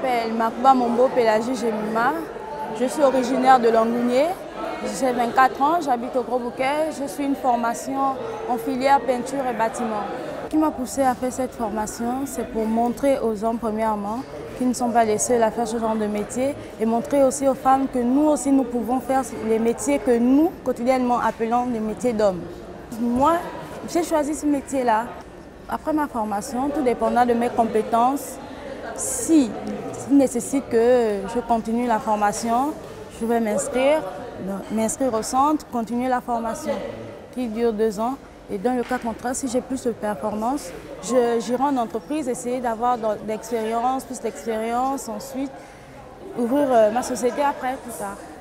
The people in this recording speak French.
m'appelle Makba Mombo Pélagie Jemima. Je suis originaire de Langounier. J'ai 24 ans, j'habite au Gros Bouquet. Je suis une formation en filière peinture et bâtiment. Ce qui m'a poussé à faire cette formation, c'est pour montrer aux hommes premièrement qu'ils ne sont pas les seuls à faire ce genre de métier et montrer aussi aux femmes que nous aussi nous pouvons faire les métiers que nous quotidiennement appelons les métiers d'hommes. Moi, j'ai choisi ce métier-là. Après ma formation, tout dépendra de mes compétences. Si il nécessite que je continue la formation, je vais m'inscrire au centre, continuer la formation qui dure 2 ans. Et dans le cas contraire, si j'ai plus de performance, j'irai en entreprise, essayer d'avoir plus d'expérience, ensuite ouvrir ma société après, tout ça.